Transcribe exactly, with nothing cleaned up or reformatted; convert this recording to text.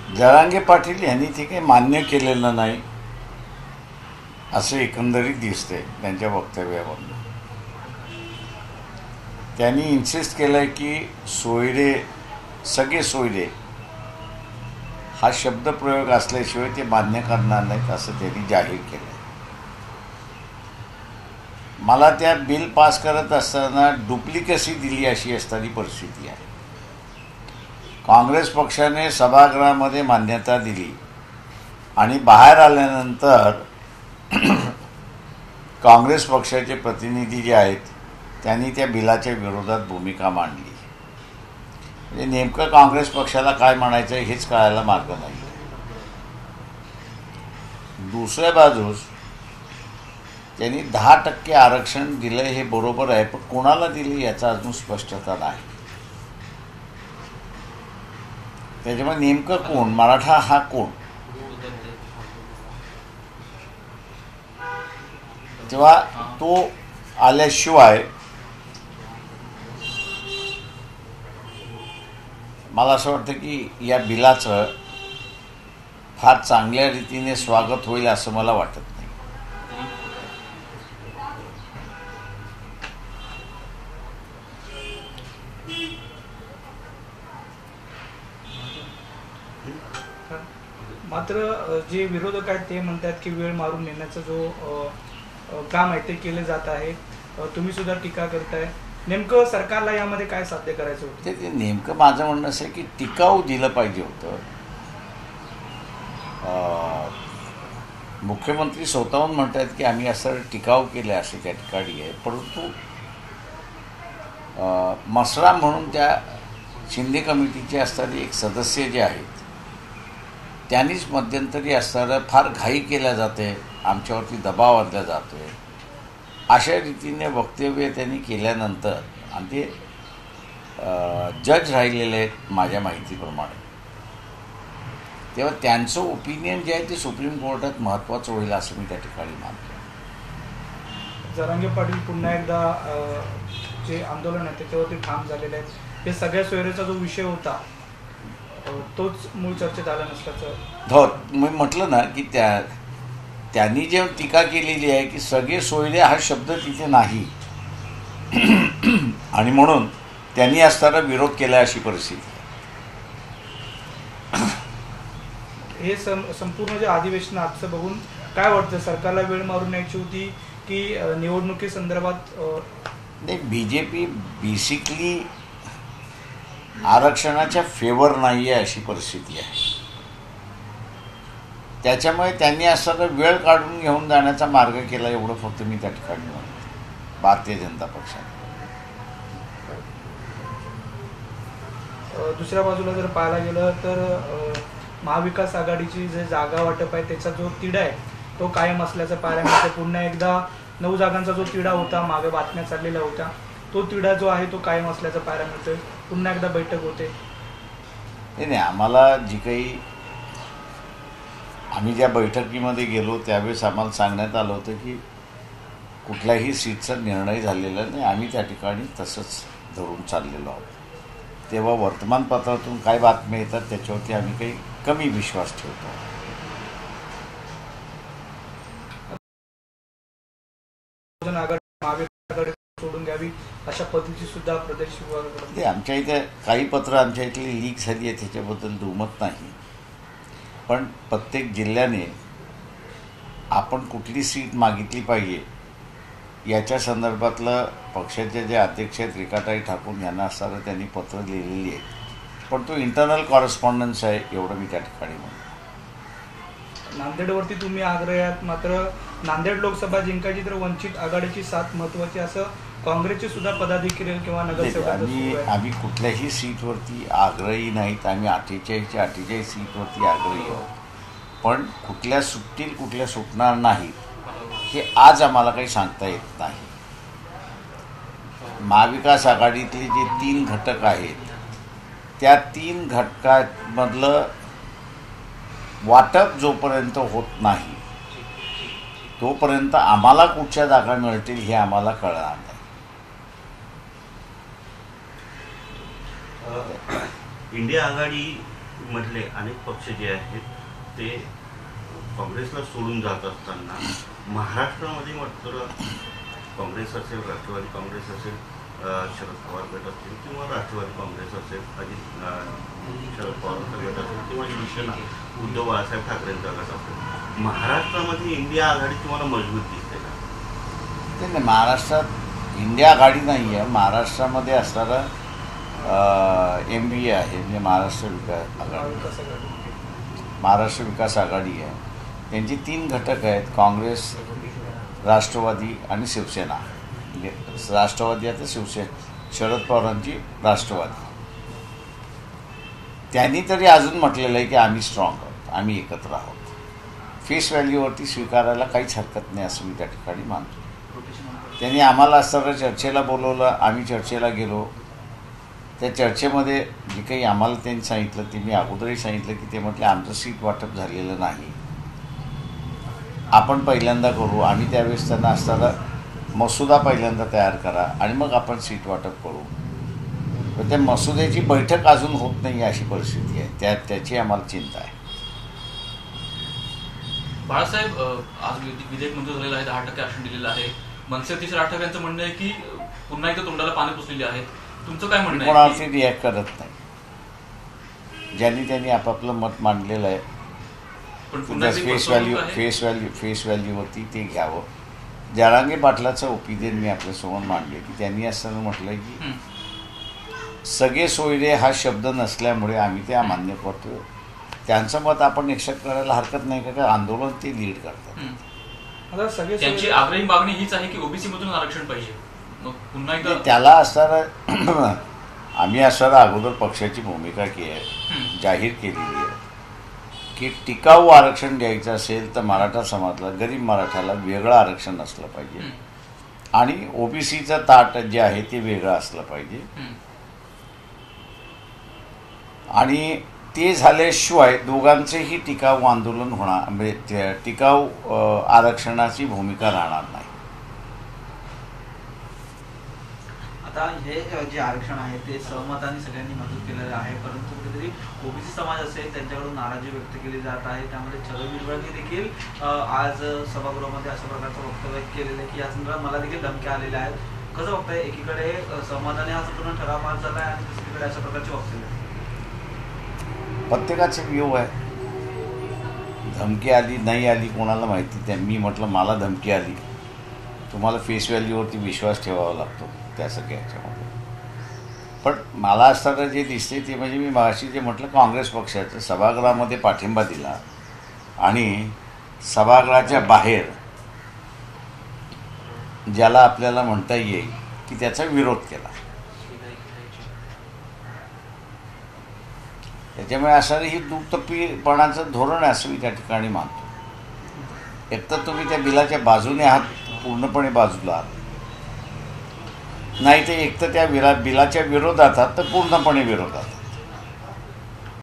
जरांगे पाटील यांनी ते काही मान्य केलेलं नाही असं एकंदरीत दिसते त्यांच्या वक्तव्यावरून. त्यांनी इन्सिस्ट केलं की सोयरे सगळे सोयरे हा शब्दप्रयोग असल्याशिवाय ते मान्य करणार नाहीत असं त्यांनी जाहीर केलं. मला त्या बिल पास करत असताना डुप्लिकेसी दिली अशी असणारी परिस्थिती आहे. काँग्रेस पक्षाने सभागृहामध्ये मान्यता दिली आणि बाहेर आल्यानंतर काँग्रेस पक्षाचे प्रतिनिधी जे आहेत त्यांनी त्या बिलाच्या विरोधात भूमिका मांडली. म्हणजे नेमकं काँग्रेस पक्षाला काय म्हणायचं हेच कळायला मार्ग नाही. दुसऱ्या बाजूस त्यांनी दहा टक्के आरक्षण दिलं हे बरोबर आहे, पण कोणाला दिले याचा अजून स्पष्टता नाही. त्याच्यामुळे नेमकं कोण, मराठा हा कोण, तेव्हा तो आल्याशिवाय मला असं वाटतं की या बिलाचं फार चांगल्या रीतीने स्वागत होईल असं मला वाटत नाही. मात्र जे विरोधक आहेत ते म्हणतात की वेळ मारून नेण्याचा जो काम आहे ते केले जात आहे. तुम्ही सुद्धा टीका करताय. नेमकं सरकारला यामध्ये काय साध्य करायचं होतं? ते ते नेमकं माझं म्हणणं असं आहे की टिकाऊ दिलं पाहिजे होतं. मुख्यमंत्री स्वतःहून म्हणतात की आम्ही असं टिकाऊ केलं असे त्या ठिकाणी आहे, परंतु मसरा म्हणून त्या शिंदे कमिटीचे असणारे एक सदस्य जे आहेत त्यांनीच मध्यंतरी असणारं फार घाई केल्या जाते, आमच्यावरती दबाव आणला जातो आहे अशा रीतीने वक्तव्य त्यांनी केल्यानंतर आणि ते जज राहिलेले आहेत माझ्या माहितीप्रमाणे, तेव्हा त्यांचं ओपिनियन जे आहे ते सुप्रीम कोर्टात महत्त्वाचं होईल असं मी त्या ठिकाणी मानतो. जरांगे पाटील पुन्हा एकदा जे आंदोलन आहे त्याच्यावरती ठाम झालेले आहेत. हे सगळ्या सोयरेचा जो विषय होता तोच मूळ चर्चेत आला नसल्याचं हो मी म्हटलं ना की त्या त्यांनी जे टीका केलेली आहे की सगळे सोयरे हा शब्द तिथे नाही आणि म्हणून त्यांनी असताना विरोध केला अशी परिस्थिती. हे संपूर्ण जे अधिवेशन आजचं बघून काय वाटतं, सरकारला वेळ मारून न्यायची होती की निवडणुकी संदर्भात? नाही, बी जे पी बेसिकली आरक्षणाच्या फेवर नाही आहे अशी परिस्थिती आहे. त्याच्यामुळे त्यांनी असं वेळ काढून घेऊन जाण्याचा मार्ग केला एवढं फक्त मी त्या ठिकाणी म्हणतो भारतीय जनता पक्षाने. दुसऱ्या बाजूला जर पाहायला गेलं तर महाविकास आघाडीची जे जागा वाटप आहे त्याचा जो तिढा आहे तो कायम असल्याचं पाहायला मिळतं. पुन्हा एकदा नऊ जागांचा जो तिढा होता मागे बातम्या चाललेल्या होत्या तो तिढा जो आहे तो कायम असल्याचं पाहायला मिळतोय. पुन्हा एकदा बैठक होते. नाही नाही आम्हाला जी काही आम्ही ज्या बैठकीमध्ये गेलो त्यावेळेस आम्हाला सांगण्यात आलं होतं की कुठल्याही सीटचा निर्णय झालेला नाही, आम्ही त्या ठिकाणी तसंच धरून चाललेलो आहोत. तेव्हा वर्तमानपत्रातून काय बातम्या येतात त्याच्यावरती आम्ही काही कमी विश्वास ठेवतो. सोडून द्यावी अशा पद्धतीची सुद्धा प्रदेश विभागाकडे आमच्या इथे काही पत्र आमच्या इथली लीक झाली आहे त्याच्याबद्दल दुमत नाही, पण प्रत्येक जिल्ह्याने आपण कुठली सीट मागितली पाहिजे याच्या संदर्भातलं पक्षाचे जे अध्यक्ष आहेत रेखाताई ठाकूर यांना असणारं त्यांनी पत्र लिहिलेली आहेत, पण तो इंटरनल कॉरेस्पॉन्डन्स आहे एवढं मी त्या ठिकाणी म्हणतो. नांदेडवरती तुम्ही आग्रही आहात, मात्र नांदेड लोकसभा जिंकायची तर वंचित आघाडीची साथ महत्त्वाची असं काँग्रेसचे सुद्धा पदाधिकारी किंवा नगरसेवक. आम्ही आम्ही कुठल्याही सीटवरती आग्रही नाहीत, आम्ही अठ्ठेचाळीसच्या अठ्ठेचाळीस सीटवरती आग्रही आहोत, पण कुठल्या सुटतील कुठल्या सुटणार नाहीत हे आज आम्हाला काही सांगता येत नाही. महाविकास आघाडीतले जे तीन घटक आहेत त्या तीन घटकांमधलं वाटप जोपर्यंत होत नाही तोपर्यंत आम्हाला कुठच्या जागा मिळतील हे आम्हाला कळणार नाही. इंडिया आघाडी मधले अनेक पक्ष जे आहेत ते काँग्रेसला सोडून जात असताना महाराष्ट्रामध्ये मात्र काँग्रेस असेल, राष्ट्रवादी काँग्रेस असेल, शरद पवार गट असतील किंवा राष्ट्रवादी काँग्रेस असेल, अजित शरद पवारांचा गट असेल किंवा शिवसेना उद्धव बाळासाहेब ठाकरेंचा गट असेल, महाराष्ट्रामध्ये इंडिया आघाडी तुम्हाला मजबूत दिसते का? नाही, महाराष्ट्रात इंडिया आघाडी नाही आहे. महाराष्ट्रामध्ये असणारा एम बी ए आहे, म्हणजे महाराष्ट्र विकास आघाडी, महाराष्ट्र विकास आघाडी आहे. त्यांचे तीन घटक आहेत, काँग्रेस, राष्ट्रवादी आणि शिवसेना. म्हणजे राष्ट्रवादी आता शिवसेना, शरद पवारांची राष्ट्रवादी. त्यांनी तरी अजून म्हटलेलं आहे की आम्ही स्ट्रॉंग आहोत, आम्ही एकत्र आहोत. फेस व्हॅल्यूवरती स्वीकारायला काहीच हरकत नाही असं मी त्या ठिकाणी मानतो. त्यांनी आम्हाला असताना चर्चेला बोलवलं, आम्ही चर्चेला गेलो. त्या चर्चेमध्ये जे काही आम्हाला त्यांनी सांगितलं ते मी अगोदरही सांगितलं की ते म्हटले आमचं सीट वाटप झालेलं नाही, आपण पहिल्यांदा करू. आम्ही त्यावेळेस त्यांना असताना मसुदा पहिल्यांदा तयार करा आणि मग आपण सीट वाटप करू. तर त्या मसुद्याची बैठक अजून होत नाही अशी परिस्थिती आहे. त्या त्याची आम्हाला चिंता आहे. बाळासाहेब, आज विधेयक मंजूर झालेलं आहे, दहा टक्के आरक्षण दिलेलं आहे. मनसे अध्यक्ष राज ठाकरे यांचं म्हणणं आहे की पुन्हा एकदा तोंडाला पाणी पुसलेली आहेत. तुमचं काय म्हणणं आहे? कोणावरती रिॲक्ट करत नाही. ज्यांनी त्यांनी आपापलं मत मांडलेलं आहे, पण face value face value face व्हॅल्यूवरती ते घ्यावं. जरांगे पाटलाचं ओपिनियन मी आपल्यासमोर मांडले की त्यांनी असताना म्हटलं की सगळे सोयरे हा शब्द नसल्यामुळे आम्ही ते अमान्य करतो. त्यांचं मत आपण एक्सेप्ट करायला हरकत नाही का? आंदोलन ते लीड करतात. आता सगळे त्यांची आग्रही मागणी हीच आहे की ओबीसी मधून आरक्षण पाहिजे. पुन्हा एकदा त्याला असणारा आम्ही असणारा अगोदर पक्षाची भूमिका की आहे, जाहीर केलेली आहे की टिकाऊ आरक्षण द्यायचं असेल तर मराठा समाजाला, गरीब मराठाला वेगळं आरक्षण असलं पाहिजे आणि ओबीसीचं ताट जे आहे ते वेगळं असलं पाहिजे. आणि ते झाल्याशिवाय दोघांचेही टिकाऊ आंदोलन होणार, म्हणजे टिकाऊ आरक्षणाची भूमिका राहणार नाही. आता हे जे आरक्षण आहे ते सहमताने सगळ्यांनी मंजूर केलेलं आहे, परंतु कुठेतरी ओबीसी समाज असेल त्यांच्याकडून नाराजी व्यक्त केली जात आहे. त्यामध्ये छगन भुजबळांनी देखील आज सभागृहामध्ये अशा प्रकारचं वक्तव्य केलेलं आहे की या संदर्भात मला देखील धमक्या आलेल्या आहेत. कसं बघताय, एकीकडे सहमताने हा संपूर्ण ठराव पास झाला आहे आणि दुसरीकडे अशा प्रकारची वक्तव्य? प्रत्येकाचे व्ह्यू आहे. धमकी आली नाही आली कोणाला माहिती. त्या मी म्हटलं मला धमकी आली, तुम्हाला फेस व्हॅल्यूवरती विश्वास ठेवावा लागतो त्या सगळ्या ह्याच्यामध्ये. पण मला असताना जे दिसते ते म्हणजे मी मगाशी जे म्हटलं, काँग्रेस पक्षाचं सभागृहामध्ये पाठिंबा दिला आणि सभागृहाच्या बाहेर ज्याला आपल्याला म्हणता येईल की त्याचा विरोध केला. त्याच्यामुळे असणारं ही दुटप्पीपणाचं धोरण आहे असं मी त्या ठिकाणी मानतो. एकतर तुम्ही त्या बिलाच्या बाजूने आहात, पूर्णपणे बाजूला आहात, नाही तर एकतर त्या बिला बिलाच्या विरोधात आहात तर पूर्णपणे विरोधात.